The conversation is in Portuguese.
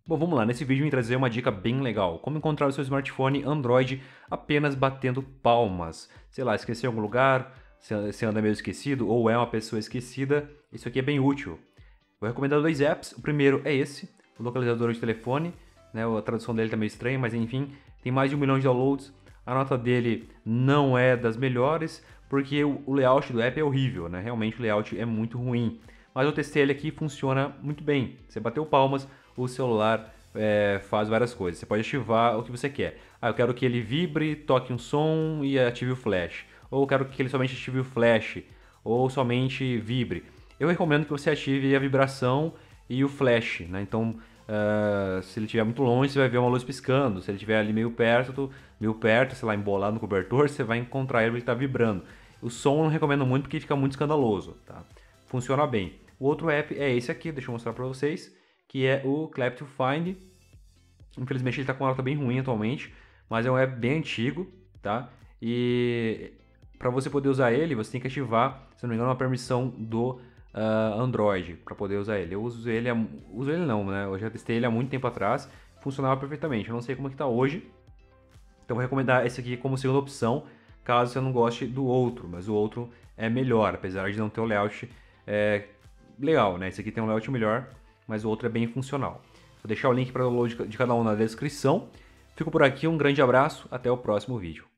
Bom, vamos lá. Nesse vídeo eu vim trazer uma dica bem legal. Como encontrar o seu smartphone Android apenas batendo palmas. Sei lá, esqueceu em algum lugar, você anda meio esquecido ou é uma pessoa esquecida. Isso aqui é bem útil. Vou recomendar dois apps. O primeiro é esse, o localizador de telefone. Né? A tradução dele tá meio estranha, mas enfim, tem mais de 1 milhão de downloads. A nota dele não é das melhores, porque o layout do app é horrível, né? Realmente o layout é muito ruim. Mas eu testei ele aqui e funciona muito bem. Você bateu palmas, o celular faz várias coisas. Você pode ativar o que você quer. Ah, eu quero que ele vibre, toque um som e ative o flash. Ou eu quero que ele somente ative o flash, ou somente vibre. Eu recomendo que você ative a vibração e o flash, né? Então, se ele estiver muito longe, você vai ver uma luz piscando. Se ele estiver ali meio perto, sei lá, embolado no cobertor, você vai encontrar ele está vibrando. O som eu não recomendo muito porque fica muito escandaloso, tá? Funciona bem. O outro app é esse aqui, deixa eu mostrar para vocês, que é o Clap to Find. Infelizmente ele está com uma nota bem ruim atualmente, mas é um app bem antigo, tá? E para você poder usar ele, você tem que ativar, se não me engano, uma permissão do Android para poder usar ele. Eu uso ele, não, né? Eu já testei ele há muito tempo atrás, funcionava perfeitamente. Eu não sei como é que tá hoje, então vou recomendar esse aqui como segunda opção, caso você não goste do outro, mas o outro é melhor, apesar de não ter o layout legal, né? Esse aqui tem um layout melhor, mas o outro é bem funcional. Vou deixar o link para o download de cada um na descrição. Fico por aqui, um grande abraço, até o próximo vídeo.